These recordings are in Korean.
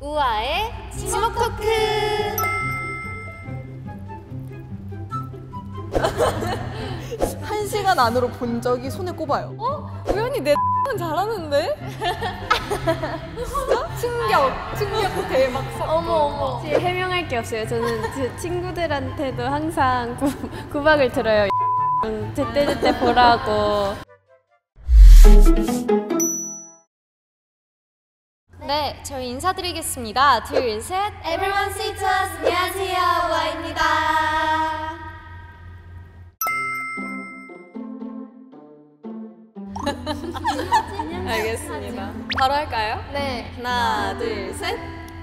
우아의 지목 토크. 한 시간 안으로 본 적이 손에 꼽아요. 우연히 내 X는 잘하는데? 진짜? 충격 대박 사건. 어머. 제 해명할 게 없어요. 저는 제 친구들한테도 항상 구박을 들어요. 제때제때 보라고. 네, 저희 인사드리겠습니다. 둘, 셋. Everyone say to us. 안녕하세요, 우아입니다. 알겠습니다. 바로 할까요? 네. 하나, 둘, 셋.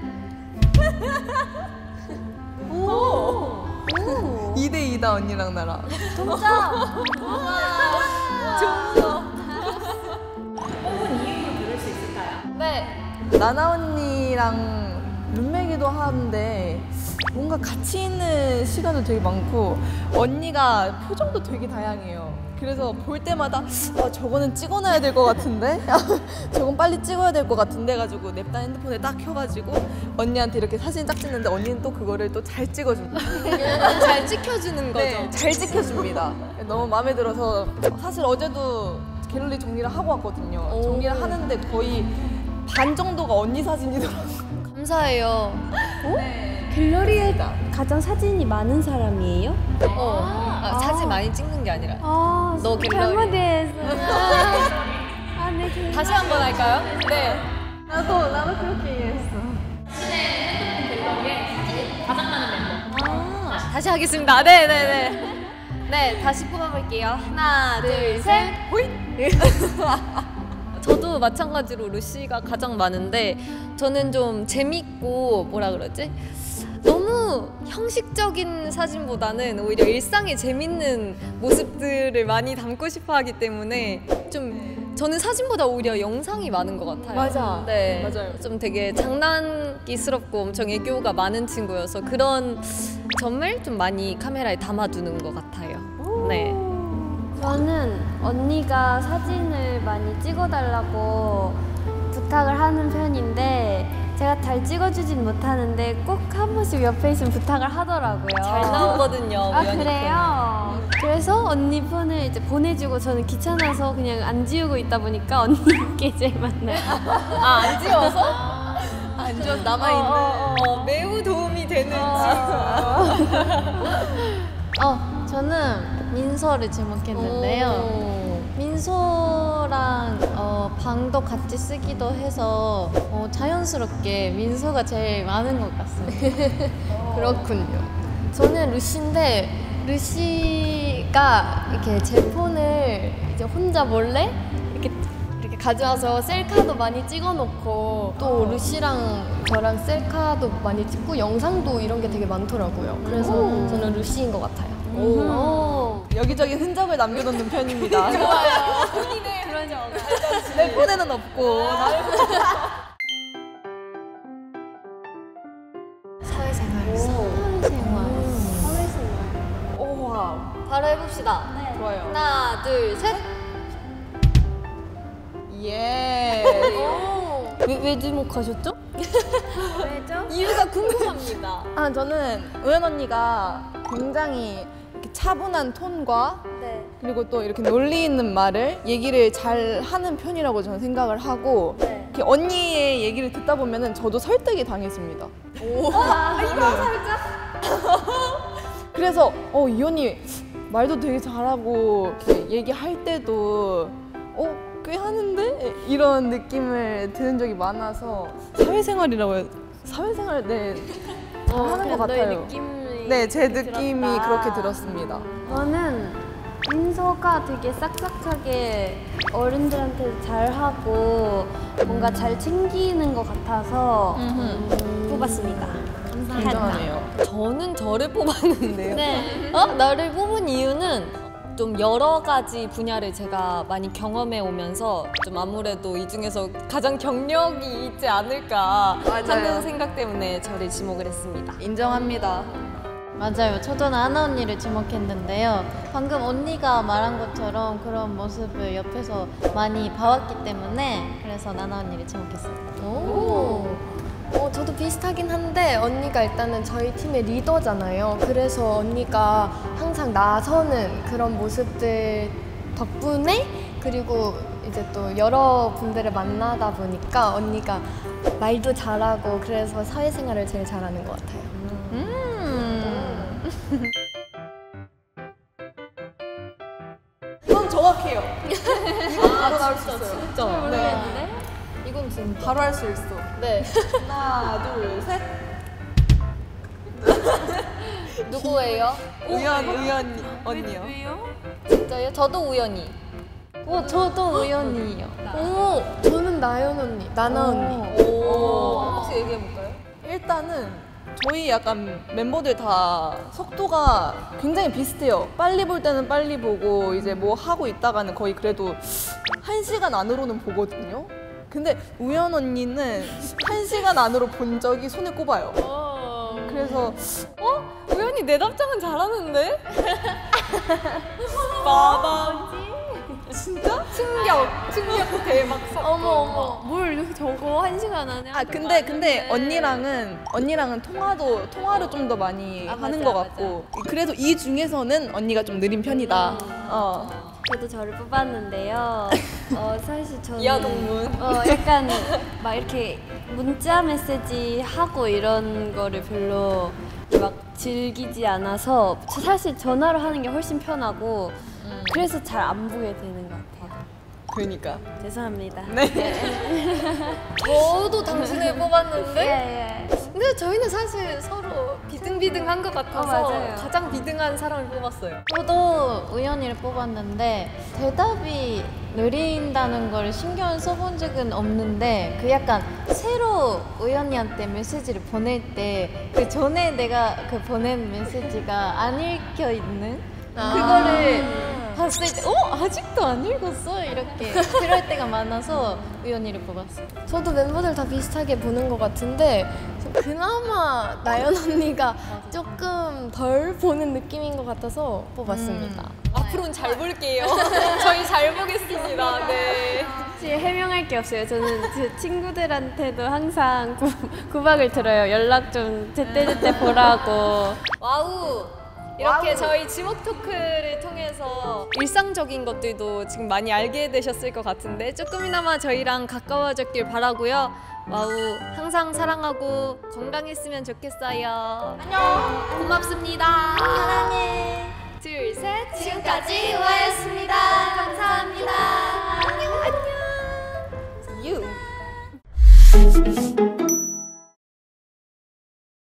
오! 2대2다 언니랑 나랑. 동점! 뽑은 이유를 들을 수 있을까요? 네. 나나 언니랑 룸메기도 하는데 뭔가 같이 있는 시간도 되게 많고 언니가 표정도 되게 다양해요. 그래서 볼 때마다 저거는 찍어놔야 될 것 같은데? 저건 빨리 찍어야 될 것 같은데 가지고 냅다 핸드폰에 딱 켜가지고 언니한테 이렇게 사진 딱 찍는데 언니는 또 그거를 또 잘 찍어줍니다. 잘 찍혀주는 거죠? 네, 잘 찍혀줍니다. 너무 마음에 들어서 사실 어제도 갤러리 정리를 하고 왔거든요. 정리를 하는데 거의 반 정도가 언니 사진이더라고요. 감사해요. 갤러리에 가장 사진이 많은 사람이에요? 사진 많이 찍는 게 아니라. 너 갤러리. 잘못했어. 네, 갤러리. 다시 한번 할까요? 네. 나도 그렇게 얘기했어. 가장 많은 멤버. 다시 하겠습니다. 네네네. 네, 다시 뽑아볼게요. 하나, 둘, 셋. 호잇! 저도 마찬가지로 루시가 가장 많은데 저는 좀 재밌고 뭐라 그러지? 너무 형식적인 사진보다는 오히려 일상의 재밌는 모습들을 많이 담고 싶어 하기 때문에 좀 저는 사진보다 오히려 영상이 많은 것 같아요. 맞아. 네. 맞아요. 좀 되게 장난기스럽고 엄청 애교가 많은 친구여서 그런 점을 좀 많이 카메라에 담아두는 것 같아요. 네. 저는 언니가 사진을 많이 찍어달라고 부탁을 하는 편인데 제가 잘 찍어주진 못하는데 꼭 한 번씩 옆에 있으면 부탁을 하더라고요. 잘 나오거든요. 우연히 그래요? 그래서 언니 폰을 이제 보내주고 저는 귀찮아서 그냥 안 지우고 있다 보니까 언니께 제일 만나요. 안 지워서? 안 좀 남아있는. 매우 도움이 되는 저는 민서를 지목했는데요. 민서랑 방도 같이 쓰기도 해서 자연스럽게 민서가 제일 많은 것 같습니다. 그렇군요. 저는 루시인데 루시가 이렇게 제 폰을 이제 혼자 몰래 이렇게 가져와서 셀카도 많이 찍어놓고 또 루시랑 저랑 셀카도 많이 찍고 영상도 이런 게 되게 많더라고요. 그래서 저는 루시인 것 같아요. 여기저기 흔적을 남겨놓는 편입니다. 좋아요. 본인의 그런 내 폰에는 없고. 오, 바로 해봅시다. 좋아요. 하나, 둘, 셋. 예. 왜 지목하셨죠? 왜죠? 이유가 궁금합니다. 저는 우연 언니가 굉장히 이렇게 차분한 톤과 그리고 또 이렇게 논리 있는 말을 얘기를 잘 하는 편이라고 저는 생각을 하고 이렇게 언니의 얘기를 듣다 보면은 저도 설득이 당했습니다. 이거 살짝? 그래서 이 언니 말도 되게 잘하고 이렇게 얘기할 때도 꽤 하는데? 이런 느낌을 드는 적이 많아서 사회생활이라고 해요. 사회생활 하는 것 같아요. 네, 제 느낌이 그렇게 들었습니다. 저는 민서가 되게 싹싹하게 어른들한테 잘하고 뭔가 잘 챙기는 것 같아서 뽑았습니다. 인정하네요. 저는 저를 뽑았는데요. 네. 나를 뽑은 이유는 좀 여러 가지 분야를 제가 많이 경험해 오면서 좀 아무래도 이 중에서 가장 경력이 있지 않을까 하는 생각 때문에 저를 지목을 했습니다. 인정합니다. 맞아요. 저도 나나 언니를 지목했는데요. 방금 언니가 말한 것처럼 그런 모습을 옆에서 많이 봐왔기 때문에 그래서 나나 언니를 지목했어요. 저도 비슷하긴 한데 언니가 일단은 저희 팀의 리더잖아요. 그래서 언니가 항상 나서는 그런 모습들 덕분에 그리고 이제 또 여러 분들을 만나다 보니까 언니가 말도 잘하고 그래서 사회생활을 제일 잘하는 것 같아요. 이건 정확해요. 이건 바로 나올 수 있어요. 진짜. 네. 이건 진짜. 바로 할 수 있어. 네. 하나, 둘, 셋. 누구예요? 우연 언니요. 진짜요? 저도 우연히. 저도 우연이요. 오, 저는 나연 언니, 나나 언니. 혹시 얘기해볼까요? 일단은 저희 약간 멤버들 다 속도가 굉장히 비슷해요. 빨리 볼 때는 빨리 보고 이제 뭐 하고 있다가는 거의 그래도 1시간 안으로는 보거든요. 근데 우연 언니는 1시간 안으로 본 적이 손에 꼽아요. 그래서 우연히 내 답장은 잘하는데? 빠밤. 진짜? 충격 대박 사건. 어머, 뭘 저거 1시간 안에 아 근데 언니랑은 통화로 좀 더 많이 하는 것 같고 그래도 이 중에서는 언니가 좀 느린 편이다. 저도 저를 뽑았는데요. 사실 저는 이하동문. 약간 막 이렇게 문자 메시지 하고 이런 거를 별로 막 즐기지 않아서 사실 전화로 하는 게 훨씬 편하고 그래서 잘 안 보게 되는 것 같아요. 그러니까. 죄송합니다. 저도 당신을 뽑았는데? 예. 근데 저희는 사실 서로 비등비등한 것 같아서 맞아요. 가장 비등한 사람을 뽑았어요. 저도 우연히를 뽑았는데 대답이 느린다는 걸 신경 써본 적은 없는데 그 약간 새로 우연이한테 메시지를 보낼 때 그 전에 내가 그 보낸 메시지가 안 읽혀 있는 그거를 봤을 때 아직도 안 읽었어? 이렇게 그럴 때가 많아서 우연히를 뽑았어요. 저도 멤버들 다 비슷하게 보는 것 같은데 그나마 나연 언니가 조금 덜 보는 느낌인 것 같아서 뽑았습니다. 앞으로는 잘 볼게요. 저희 잘 보겠습니다. 네. 사실 해명할 게 없어요. 저는 제 친구들한테도 항상 구박을 들어요. 연락 좀 제때제때 보라고. 와우. 이렇게 저희 지목 토크를 통해서 일상적인 것들도 지금 많이 알게 되셨을 것 같은데 조금이나마 저희랑 가까워졌길 바라고요. 와우, 항상 사랑하고 건강했으면 좋겠어요. 안녕. 고맙습니다. 사랑해. 둘, 셋. 지금까지 우아였습니다. 감사합니다. 안녕. 안녕. You.